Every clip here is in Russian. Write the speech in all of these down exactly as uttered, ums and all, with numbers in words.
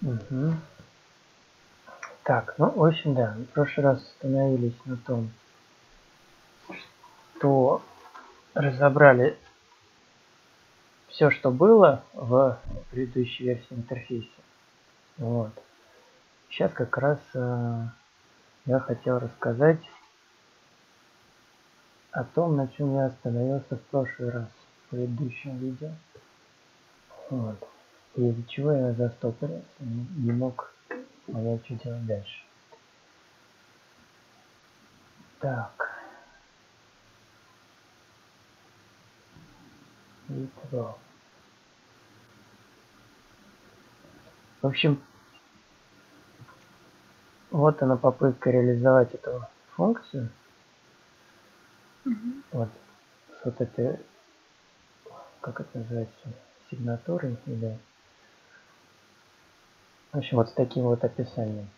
Угу. Так, ну, в общем, да, в прошлый раз остановились на том, что разобрали все, что было в предыдущей версии интерфейса. Вот. Сейчас как раз э, я хотел рассказать о том, на чем я остановился в прошлый раз, в предыдущем видео. Вот. И из-за чего я застопорился, не, не мог понять, что делать дальше. Так. Итого. В общем, вот она попытка реализовать эту функцию. Мгм. Вот с вот этой, как это называется, сигнатурой или, в общем, вот с таким вот описанием.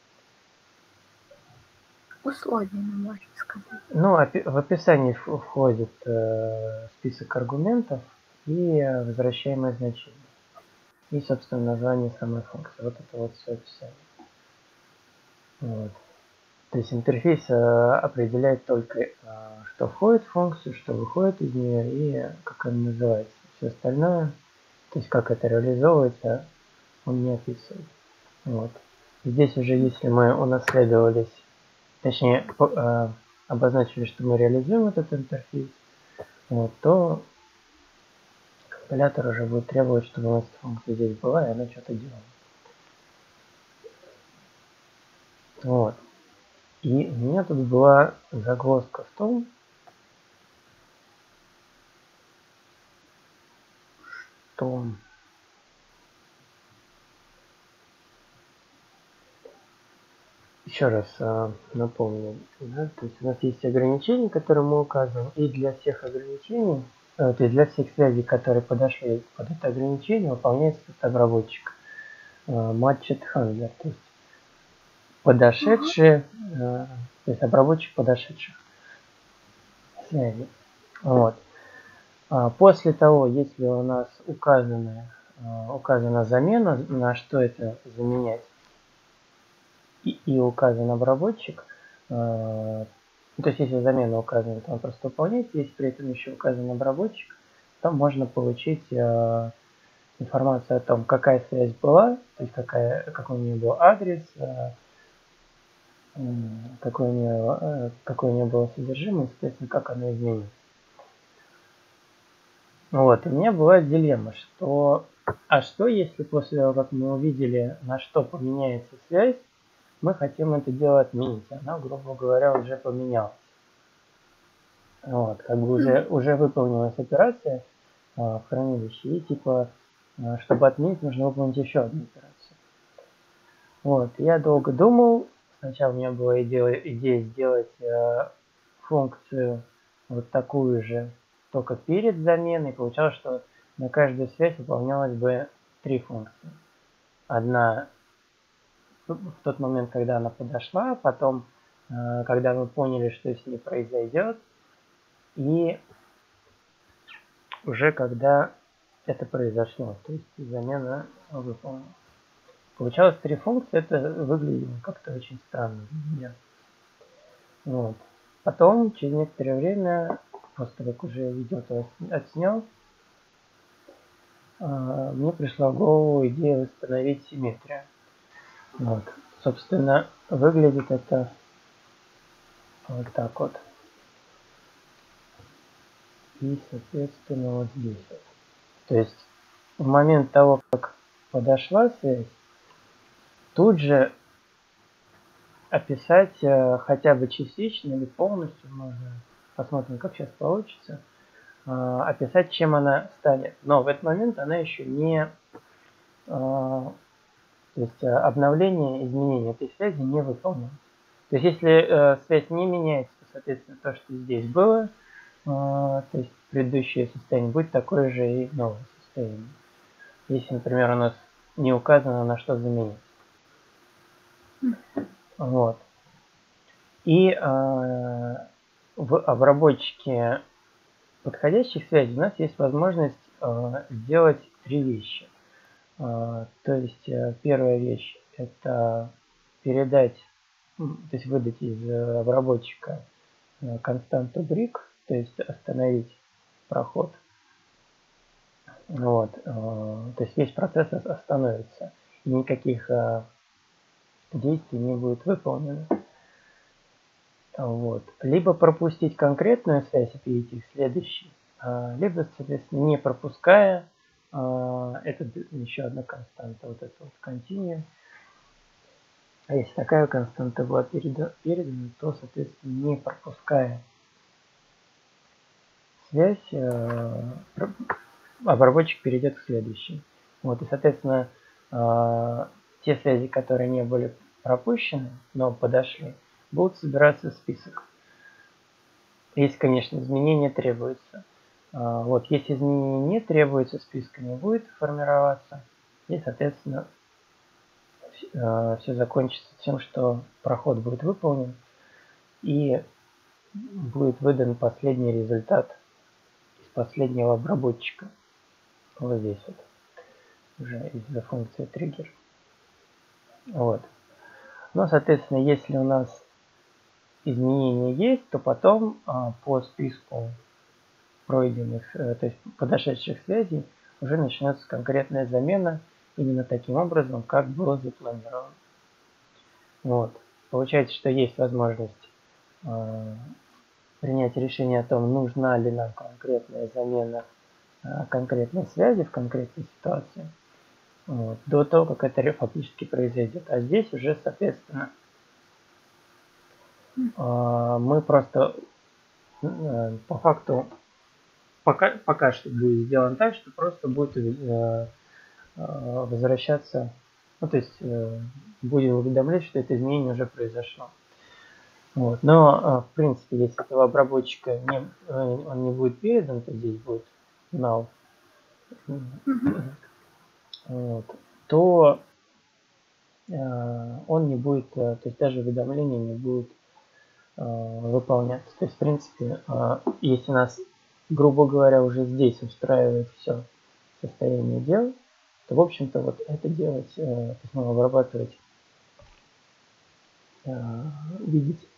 Условиями, можно сказать. Ну, опи- в описании в- входит э, список аргументов и э, возвращаемое значение. И, собственно, название самой функции. Вот это вот все описание. Вот. То есть интерфейс э, определяет только, э, что входит в функцию, что выходит из нее и как она называется. Все остальное, то есть как это реализовывается, он не описывает. Вот. Здесь уже, если мы унаследовались, точнее, э, обозначили, что мы реализуем этот интерфейс, вот, то компилятор уже будет требовать, чтобы у нас эта функция здесь была, и она что-то делала. Вот. И у меня тут была загвоздка в том, что еще раз э, напомню, да, то есть у нас есть ограничения, которые мы указываем, и для всех ограничений, э, то есть для всех связей, которые подошли под это ограничение, выполняется этот обработчик э, matched handler, то есть подошедшие, э, то есть обработчик подошедших связей. Вот. А после того, если у нас указана, э, указана замена, на что это заменять, и, и указан обработчик, э, то есть если замена указана, то он просто выполняется, если при этом еще указан обработчик, то можно получить э, информацию о том, какая связь была, то есть какая, какой у нее был адрес, э, какое у нее, э, какое у нее было содержимое, соответственно, как оно изменилось. Вот, и у меня была дилемма, что, а что если после того, как мы увидели, на что поменяется связь, мы хотим это дело отменить, она, грубо говоря, уже поменялась. Вот, как бы уже, уже выполнилась операция э, в хранилище, и типа, э, чтобы отменить, нужно выполнить еще одну операцию. Вот, я долго думал, сначала у меня была идея, идея сделать э, функцию вот такую же, только перед заменой, получалось, что на каждую связь выполнялось бы три функции. Одна в тот момент, когда она подошла, потом, э, когда мы поняли, что с ней произойдет, и уже когда это произошло, то есть замена выполнена. Получалось три функции, это выглядело как-то очень странно для меня. Вот. Потом, через некоторое время, после того, как уже видео отснял, мне пришла в голову идея восстановить симметрию. Вот. Собственно, выглядит это вот так вот. И, соответственно, вот здесь вот. То есть, в момент того, как подошла связь, тут же описать э, хотя бы частично или полностью, можно, посмотрим, как сейчас получится, э, описать, чем она станет. Но в этот момент она еще не, э, то есть э, обновление, изменение этой связи не выполнено. То есть если э, связь не меняется, то, соответственно, то, что здесь было, э, то есть предыдущее состояние, будет такое же и новое состояние. Если, например, у нас не указано, на что заменить. Вот. И э, в обработчике подходящих связей у нас есть возможность э, сделать три вещи. То есть первая вещь — это передать, то есть выдать из обработчика константу брик, то есть остановить проход. Вот, то есть весь процесс остановится, и никаких действий не будет выполнено. Вот. Либо пропустить конкретную связь и перейти к следующей, либо, соответственно, не пропуская, это еще одна константа, вот это вот continue. А если такая константа была передана, то, соответственно, не пропуская связь, обработчик перейдет к следующей. Вот, и, соответственно, те связи, которые не были пропущены, но подошли, будут собираться в список. Если, конечно, изменения требуются. Вот, если изменения не требуются, списка не будет формироваться. И, соответственно, все закончится тем, что проход будет выполнен и будет выдан последний результат из последнего обработчика. Вот здесь вот. Уже из-за функции триггер. Вот. Но, соответственно, если у нас изменения есть, то потом а, по списку пройденных, то есть подошедших связей уже начнется конкретная замена именно таким образом, как было запланировано. Вот. Получается, что есть возможность а, принять решение о том, нужна ли нам конкретная замена а, конкретной связи в конкретной ситуации. Вот, до того, как это фактически произойдет. А здесь уже, соответственно, мы просто по факту пока, пока что будет сделано так, что просто будет возвращаться, ну то есть будем уведомлять, что это изменение уже произошло. Вот. Но в принципе, если этого обработчика не, он не будет передан, то здесь будет null. Вот, то он не будет, то есть даже уведомления не будут выполняться. То есть, в принципе, если нас, грубо говоря, уже здесь устраивает все состояние дел, то, в общем-то, вот это делать, то есть, ну, обрабатывать, видеть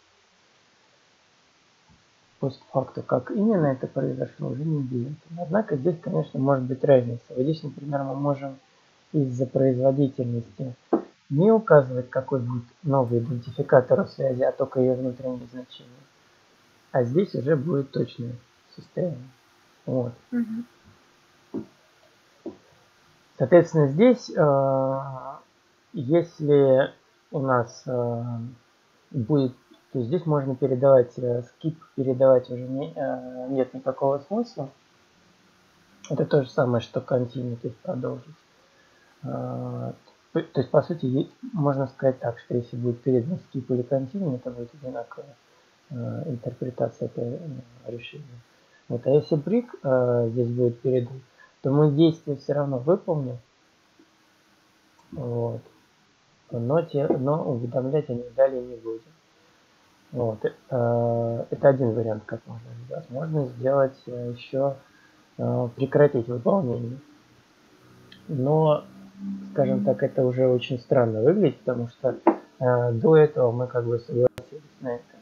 постфакту, как именно это произошло, уже не будет. Однако здесь, конечно, может быть разница. Вот здесь, например, мы можем из-за производительности не указывать, какой будет новый идентификатор связи, а только ее внутреннее значение. А здесь уже будет точное состояние. Вот. Угу. Соответственно, здесь, если у нас будет, то есть здесь можно передавать, skip передавать уже не, нет никакого смысла. Это то же самое, что continue, то есть продолжить. То есть, по сути, можно сказать так, что если будет передан skip или continue, это будет одинаковая интерпретация этого решения. Вот. А если брик здесь будет передан, то мы действие все равно выполним. Вот. Но, те, но уведомлять о них далее не будем. Вот. Это один вариант, как можно сделать. Можно сделать еще прекратить выполнение. Но, скажем так, это уже очень странно выглядит, потому что э, до этого мы как бы согласились на это.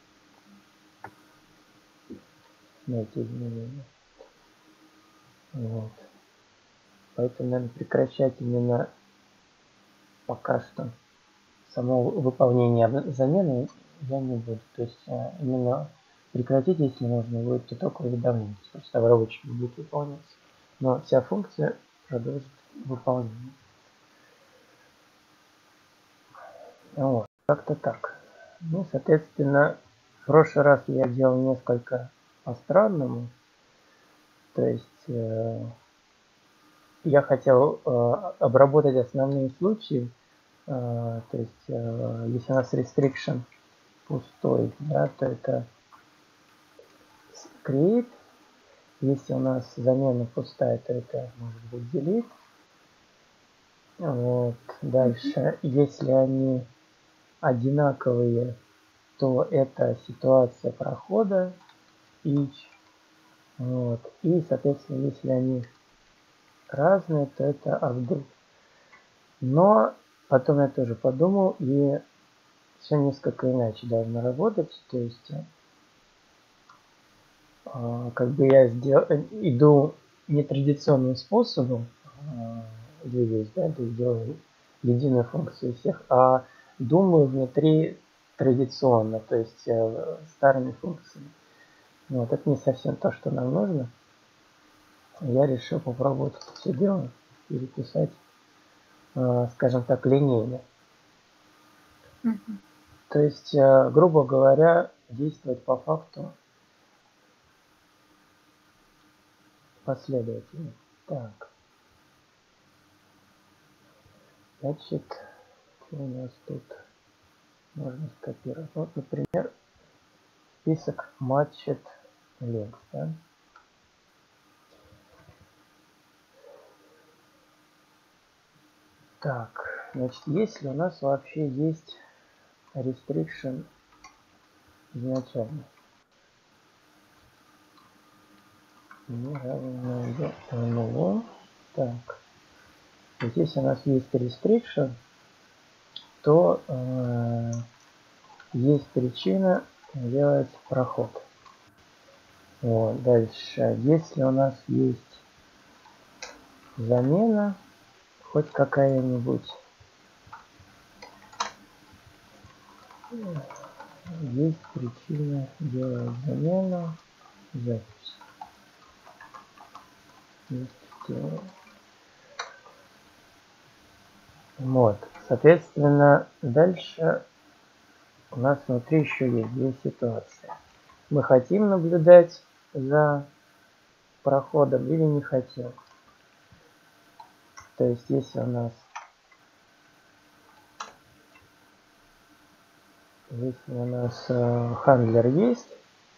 На эти изменения. Вот. Поэтому, наверное, прекращать именно пока что само выполнение замены я не буду. То есть э, именно прекратить, если нужно будет, то только уведомление. Просто обработчик будет выполняться. Но вся функция продолжит выполнение. Вот, как-то так. Ну, соответственно, в прошлый раз я делал несколько по-странному. То есть э, я хотел э, обработать основные случаи. Э, то есть, э, если у нас restriction пустой, да, то это create. Если у нас замена пустая, то это может быть delete. Вот. Дальше, если они одинаковые, то это ситуация прохода each. Вот. И, соответственно, если они разные, то это update. Но потом я тоже подумал, и все несколько иначе должно работать. То есть как бы я сдел... иду нетрадиционным способом двигаюсь, да, то есть делаю единую функцию всех, а думаю внутри традиционно, то есть э, старыми функциями. Вот, это не совсем то, что нам нужно. Я решил попробовать это все дело переписать, э, скажем так, линейно. Мгм. То есть, э, грубо говоря, действовать по факту последовательно. Так. Значит, что у нас тут можно скопировать? Вот, например, список matched links, да? Так, значит, если у нас вообще есть restriction изначально, не равно нулю. Так, здесь у нас есть restriction, то э, есть причина делать проход. Вот, дальше, если у нас есть замена, хоть какая-нибудь, есть причина делать замену, запись. Есть, вот, соответственно, дальше у нас внутри еще есть две ситуации. Мы хотим наблюдать за проходом или не хотим. То есть, если у нас если у нас э, хендлер есть,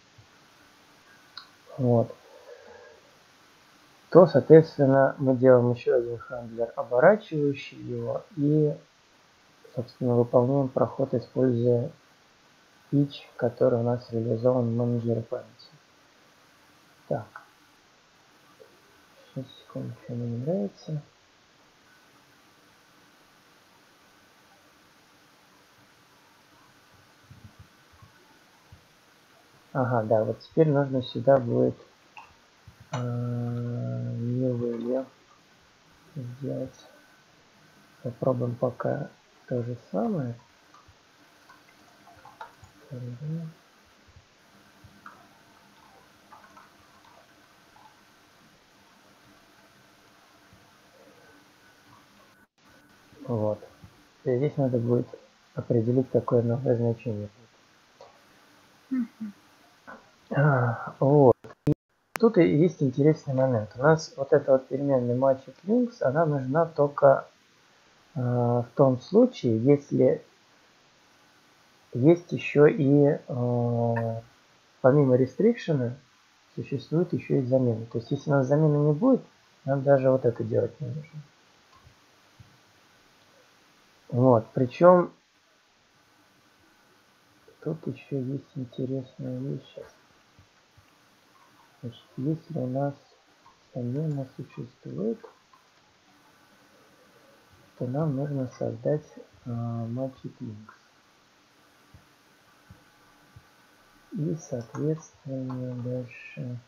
вот, то, соответственно, мы делаем еще один хендлер, оборачивающий его, и, собственно, выполняем проход, используя pitch, который у нас реализован в менеджере памяти. Так. Сейчас, секунду, что мне не нравится. Ага, да, вот теперь нужно сюда будет э, new value сделать. Попробуем пока то же самое. Вот. И здесь надо будет определить, какое новое значение. Мгм. А, вот. И тут и есть интересный момент. У нас вот эта вот переменная matched links, она нужна только э, в том случае, если есть еще и э, помимо restriction существует еще и замена. То есть если у нас замены не будет, нам даже вот это делать не нужно. Вот. Причем тут еще есть интересная вещь сейчас. Значит, если у нас замена существует, то нам нужно создать э, matched links. И, соответственно, дальше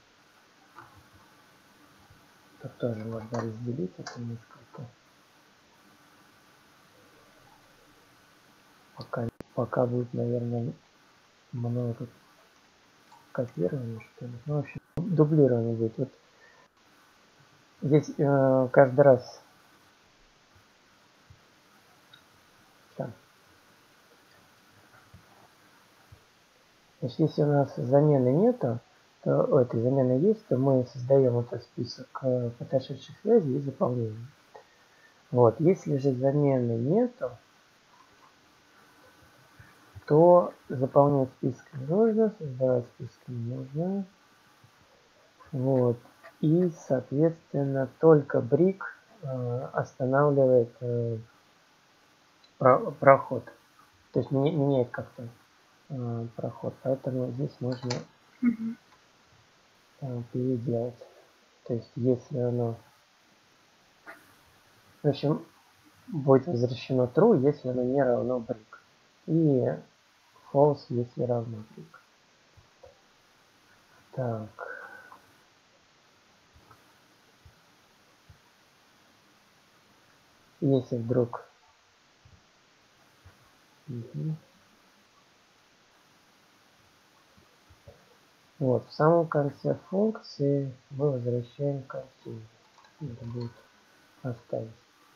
тут тоже можно разделить это несколько. Пока, пока будет, наверное, много копирования, что ли. Ну, в общем, дублирование будет. Вот здесь э, каждый раз там. Значит, если у нас замены нету, то о, этой замены есть, то мы создаем этот список э, подошедших связей и заполняем. Вот. Если же замены нету, то заполнять список не нужно, создавать список не нужно. Вот. И, соответственно, только брик э, останавливает э, про, проход. То есть меня, меняет как-то э, проход. Поэтому здесь нужно Мгм. э, переделать. То есть если оно... В общем, будет возвращено true, если оно не равно break. И false, если равно break. Так. Если вдруг... Угу. Вот, в самом конце функции мы возвращаем continue. Это будет оставить.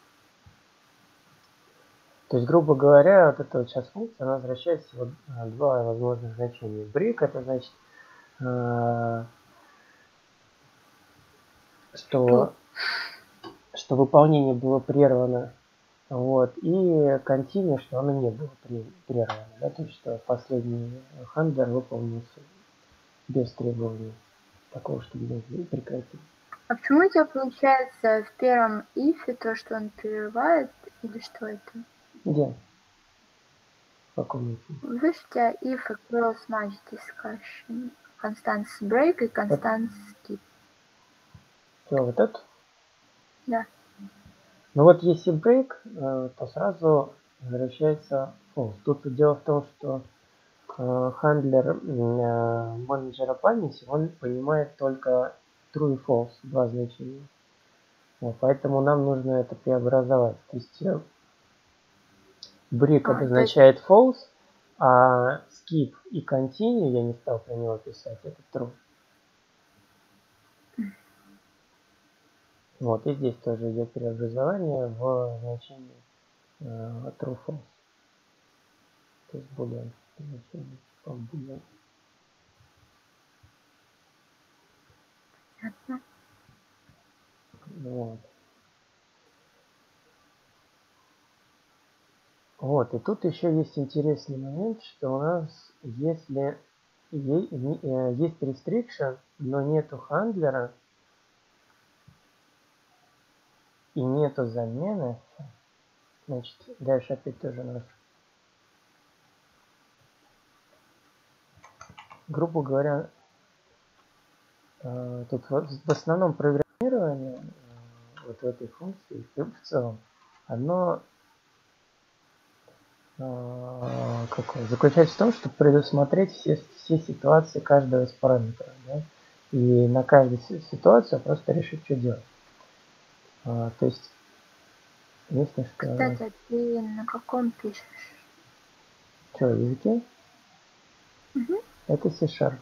То есть, грубо говоря, вот эта вот сейчас функция, она возвращает всего два возможных значения. Break это значит, э, что, что выполнение было прервано. Вот, и continue, что оно не было прервано. Да, то есть, что последний хендлер выполнился без требования такого, чтобы не прекратить. А почему у тебя получается в первом if то, что он прерывает, или что это? Где? В каком if? Выше у тебя if и close match discussion, constants break и constants skip. Что, вот это? Да. Ну вот если break, то сразу возвращается false. Тут дело в том, что хендлер менеджера памяти, он понимает только true и false, два значения. Вот, поэтому нам нужно это преобразовать. То есть break А, обозначает есть... false, а skip и continue я не стал про него писать, это true. Вот, и здесь тоже идет преобразование в значение э, true false. То есть boolean значение типа boolean. Понятно. Вот. Вот, и тут еще есть интересный момент, что у нас, если есть restriction, но нету хендлера и нету замены, значит, дальше опять тоже наш. Грубо говоря, тут в основном программирование вот в этой функции в целом, оно какое, заключается в том, чтобы предусмотреть все, все ситуации каждого из параметров. Да? И на каждую ситуацию просто решить, что делать. А, то есть, если что... Кстати, а ты на каком пишешь? Что, языке? Угу. Это C-Sharp.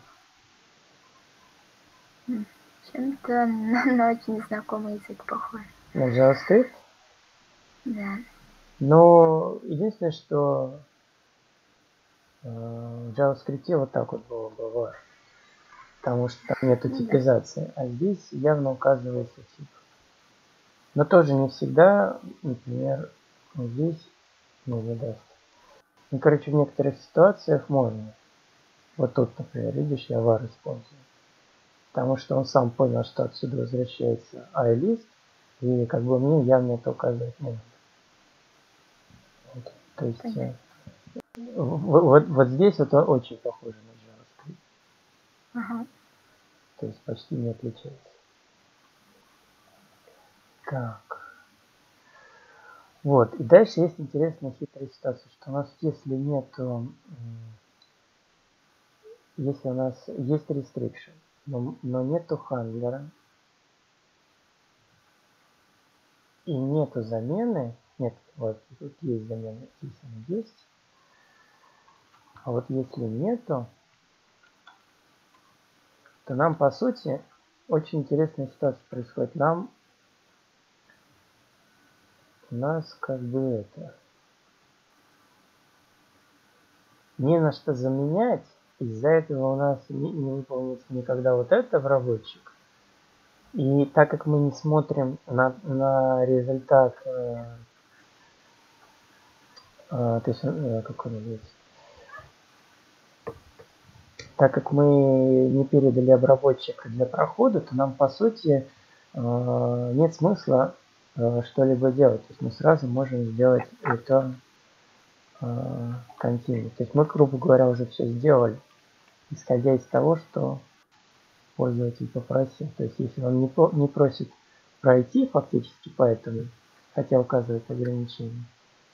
Чем-то на, на очень знакомый язык похож. На JavaScript? Да. Но единственное, что э, в JavaScript вот так вот было бы, потому что там нету типизации, да. А здесь явно указывается тип. Но тоже не всегда, например, здесь ну, не даст. Ну, короче, в некоторых ситуациях можно. Вот тут, например, видишь, я var использую. Потому что он сам понял, что отсюда возвращается iList, и как бы мне явно это указывать не надо. Вот, то есть э, вот, вот, вот здесь вот очень похоже на JavaScript. Ага. То есть почти не отличается. Так. Вот. И дальше есть интересная хитрая ситуация, что у нас если нету, если у нас есть restriction, но, но нету хендлера и нету замены, нет, вот тут есть замена, здесь она есть, а вот если нету, то нам по сути очень интересная ситуация происходит. Нам у нас как бы это не на что заменять, из-за этого у нас не, не выполнится никогда вот это в рабочек. И так как мы не смотрим на, на результат, э, э, то есть, э, какой он есть, так как мы не передали обработчик для прохода, то нам по сути э, нет смысла э, что-либо делать. То есть мы сразу можем сделать return э, continue. То есть мы, грубо говоря, уже все сделали, исходя из того, что пользователь попросил. То есть если он не, не просит пройти фактически по этому хотя указывает ограничения,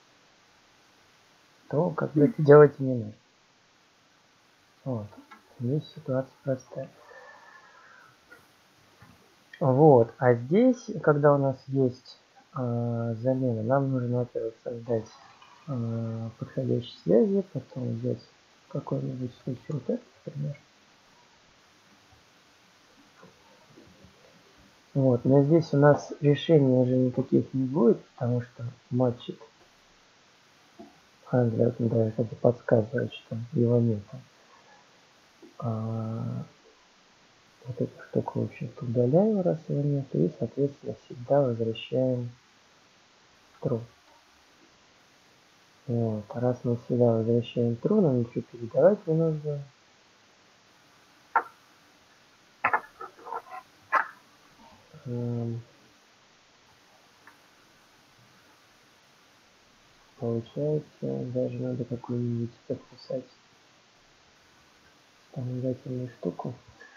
то как бы это делать не нужно. Вот. Здесь ситуация простая. Вот. А здесь, когда у нас есть э, замена, нам нужно, во-первых, создать э, подходящие связи, потом взять какой-нибудь случай вот этот, например. Вот. Но здесь у нас решения уже никаких не будет, потому что матчит Хандлер даже это подсказывает, что его нет. А, вот эту штуку, в общем-то, удаляем, раз его нет, и, соответственно, всегда возвращаем true. Вот. Раз мы всегда возвращаем true, нам ничего передавать не нужно. Эм, Получается, даже надо какую-нибудь подписать вспомогательную штуку.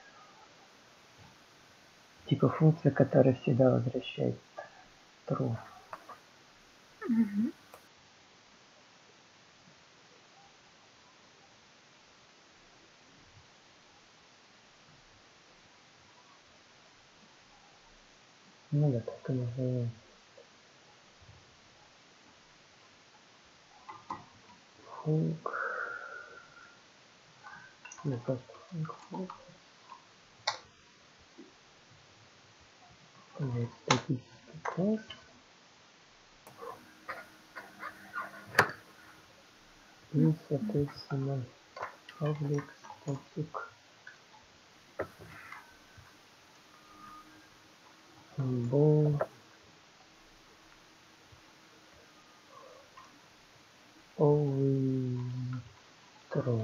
Типа функция, которая всегда возвращает true. Мгм. Ну да, так и назовем. Функ. Ну просто функ. Функ. Вот статический класс. И, соответственно, public static symbol always true.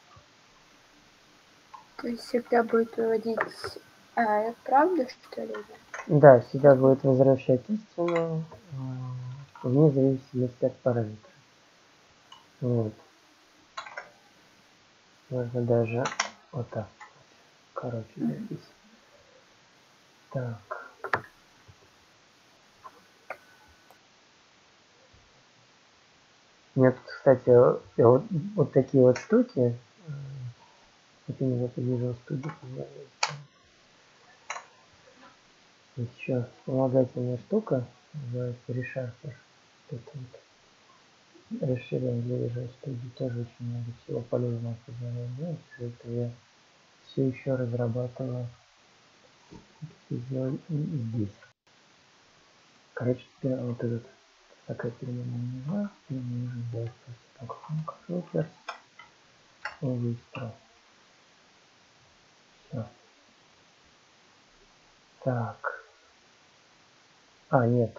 То есть всегда будет выводить а, правду, что ли? Да, всегда будет возвращать истину э, вне зависимости от параметра. Вот. Можно даже вот так. Короче, записать. Так. Нет, кстати, вот, вот такие вот штуки. Это не вот Visual Studio. Есть еще вспомогательная штука, называется ReSharper. Вот расширение для Visual Studio тоже очень много всего полезного позволяет. Все это я все еще разрабатываю здесь. Короче, теперь вот этот такая переменная не нужна, и мне нужно сделать просто так функ filters и выстроить. Все. Так. А, нет.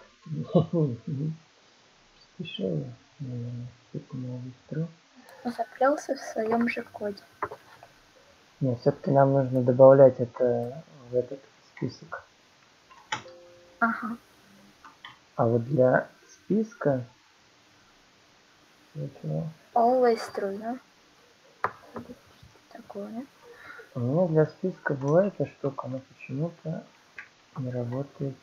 Спешил я, наверное, типа не выстрою. Заплелся в своем же коде. Нет, все-таки нам нужно добавлять это в этот список. Ага. А вот для списка... Ничего. Always true, да? Такое. У меня для списка была эта штука, но почему-то не работает.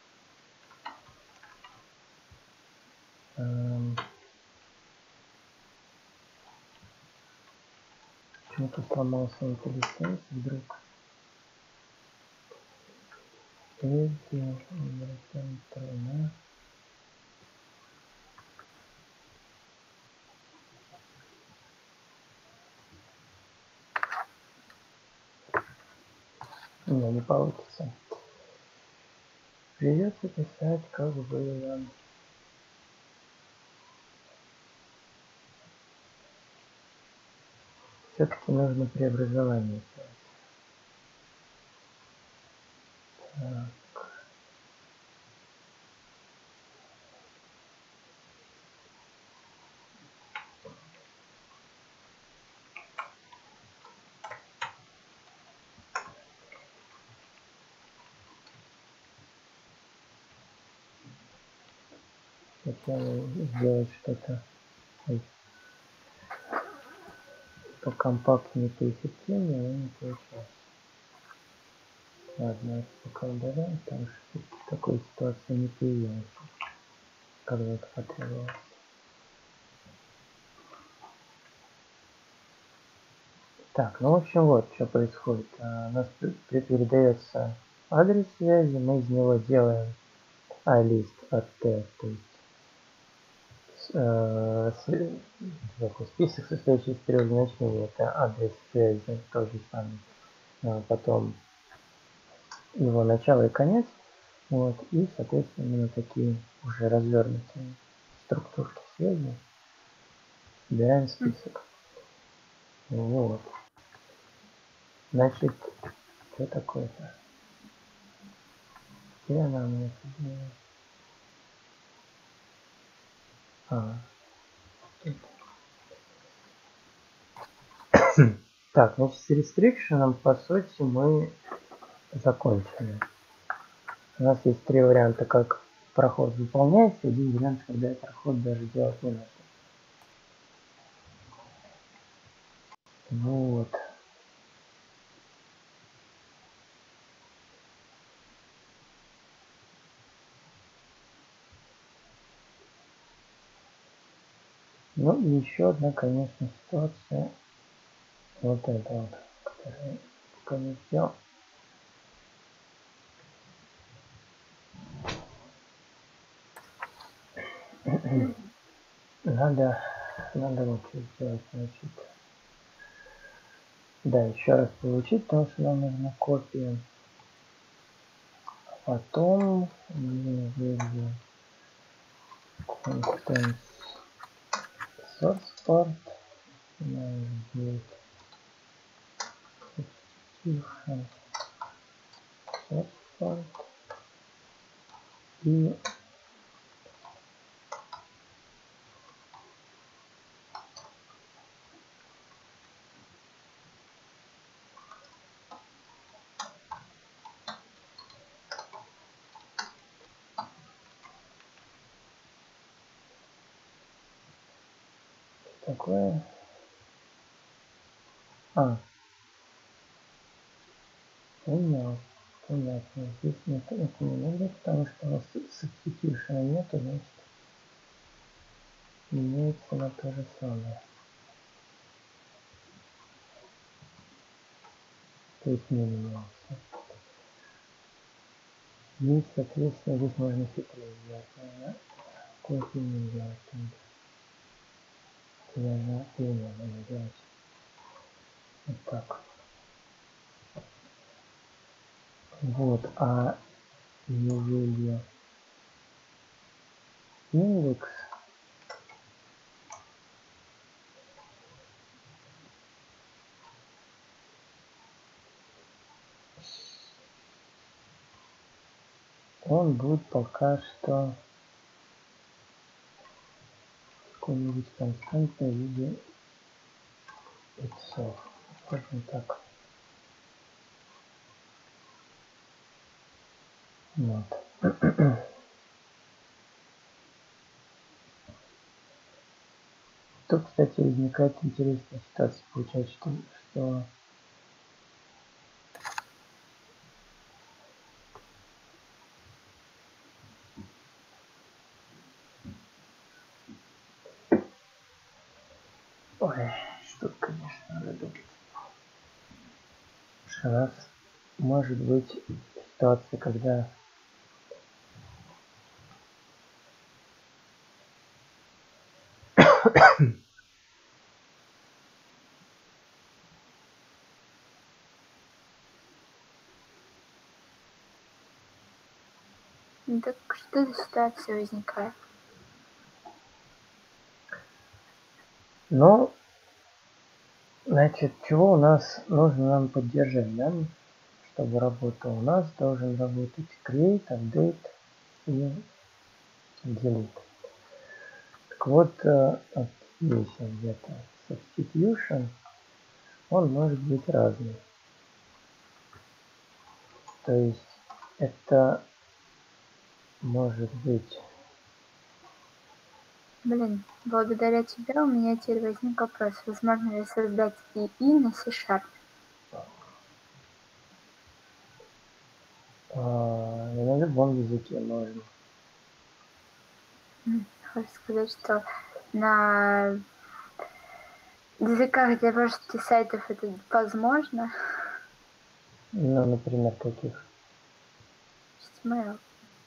Эм... Почему-то сломался IntelliSense вдруг. Эти... Тройна. Не, не получится. Придется писать, как было. Все-таки нужно преобразование сделать. Так. Хотел сделать что-то покомпактнее, поэффективнее, но не получилось. Ладно, это пока удаляем, потому что такой ситуации не появилась. когда это потребовалось. Так, ну в общем вот что происходит. А, у нас передается адрес связи, мы из него делаем А-лист от Т, то есть э, с, список, состоящий из трех значений, это адрес связи, тот же самый. А потом его начало и конец, вот, и соответственно именно такие уже развернутые структурки связи собираем список. Вот. Значит, что такое-то? Где она у меня делает? А, тут. Так, значит, с restriction по сути мы закончили. У нас есть три варианта, как проход выполняется, один вариант, когда проход даже делать не надо. Вот. Ну и еще одна, конечно, ситуация. Вот это вот, которую я пока не сделал. Надо, надо вот что сделать, значит. Да, еще раз получить, потому что нам нужна копия. Потом введу content source part, будет substitution source part и такое. А, понял, понятно. Здесь нет, это не нужно, потому что у нас substitution нету, значит меняется на то же самое. То есть не менялся. И, соответственно, здесь можно хитрее сделать, наверное. Копию не делать. Даже имя надо делать. Вот так. Вот, а UV индекс он будет пока что какой-нибудь константный в виде иксов. Скажем так. Вот. Тут, кстати, возникает интересная ситуация. Получается, что, что ой, что, конечно, надо думать. У нас может быть ситуация, когда Так что за ситуация возникает? ну, значит, чего у нас нужно нам поддержать, да? Чтобы работал, у нас должен работать create, update и delete. Так вот, здесь где-то substitution, он может быть разный. То есть это может быть... Блин, благодаря тебе у меня теперь возник вопрос. Возможно ли создать ИИ на C-Sharp? А, на любом языке можно. Хочешь сказать, что на языках для верстки сайтов это возможно? Ну, например, каких? эйч ти эм эл.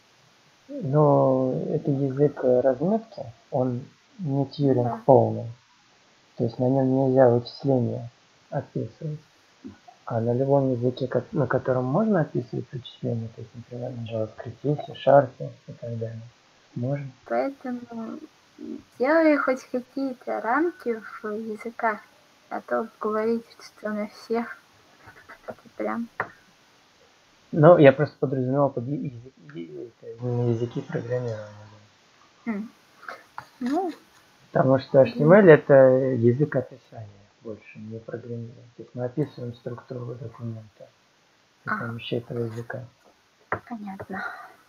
Но это язык разметки, он не Тьюринг Да. полный. То есть на нем нельзя вычисления описывать. А на любом языке, на котором можно описывать вычисления, то есть, например, на JavaScript, C-Sharp и так далее, можно. Поэтому делай хоть какие-то рамки в языках, а то говорить, что на всех это прям... Ну, я просто подразумевал под языки, именно языки программирования. Хм. Ну, Потому что эйч ти эм эль это язык описания больше, не программирования. То есть мы описываем структуру документа при а, помощи этого языка. понятно.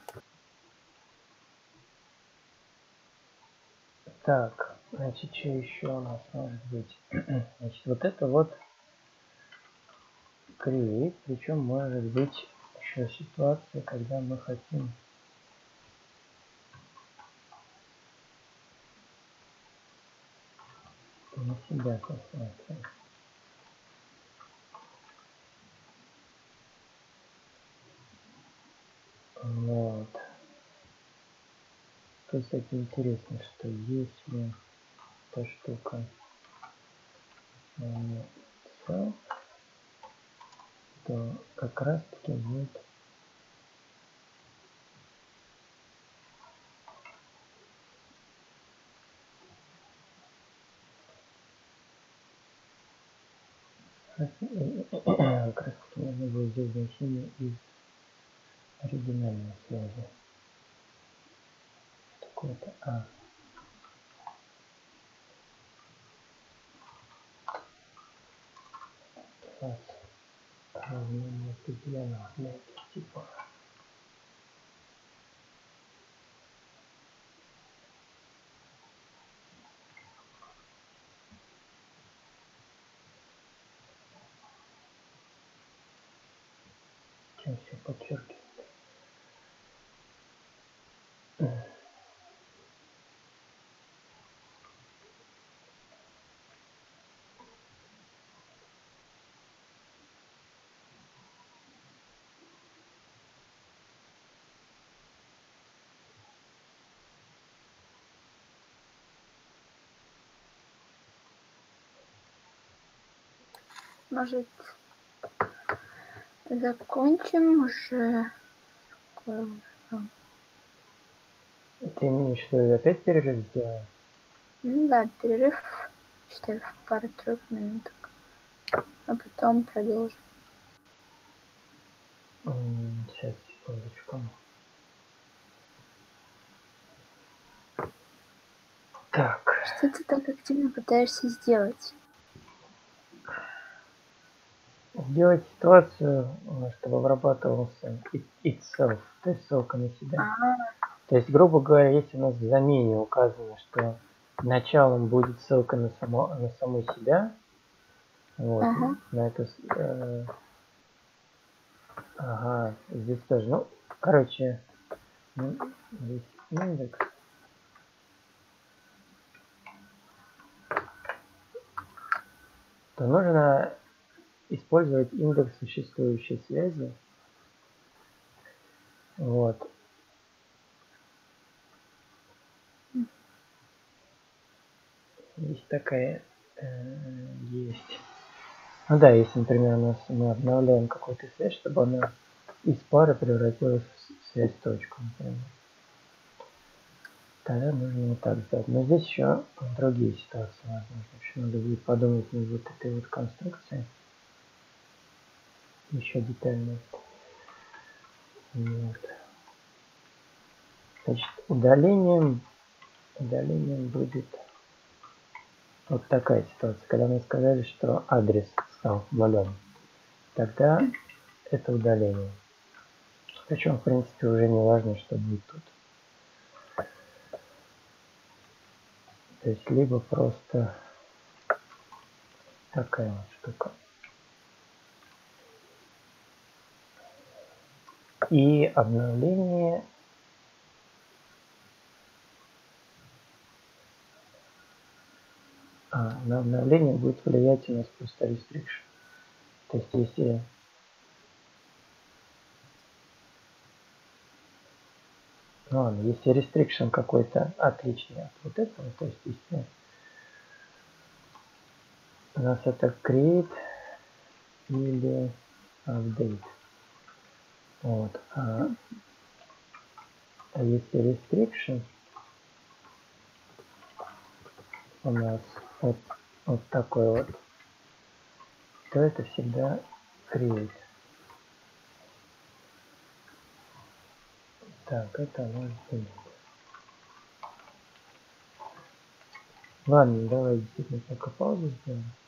Так, значит, что еще у нас может быть? Значит, вот это вот create, причем может быть еще ситуация, когда мы хотим на себя касаться. Вот. Тут, кстати, интересно, что если эта штука self, то как раз таки будет как раз таки нужно будет здесь значение из оригинальной связи. Такое-то А. Класс равно определенного для этих типов. Чем все подчеркивает. Может, закончим уже? Ты имеешь в виду опять перерыв сделаем? Ну да, перерыв, считай, в пару-тройку минуток. А потом продолжим. Сейчас, секундочку. Так. Что ты так активно пытаешься сделать? Сделать ситуацию, чтобы обрабатывался itself, то есть ссылка на себя. А, То есть, грубо говоря, если у нас в замене указано, что началом будет ссылка на, само, на саму себя, вот, ага. на эту, э, ага, здесь тоже, ну, короче, здесь индекс, то нужно использовать индекс существующей связи, вот. Здесь такая э, есть. Ну да, если, например, у нас мы обновляем какую-то связь, чтобы она из пары превратилась в связь точку, например. Тогда нужно вот так сделать. Но здесь еще другие ситуации возможны. Еще надо будет подумать над вот этой вот конструкцией. Еще детально. Вот. Значит, удалением, удалением будет вот такая ситуация. Когда мы сказали, что адрес стал нулем, тогда это удаление. Причем, в принципе, уже не важно, что будет тут. То есть, либо просто такая вот штука. И обновление А, на обновление будет влиять у нас просто restriction. То есть если ну, ладно, если restriction какой-то отличный от вот этого, то есть если у нас это create или update. Вот. А, а если restriction у нас вот, вот такой вот, то это всегда create. Так, это наш delete. Ладно, давай действительно только паузу сделаем.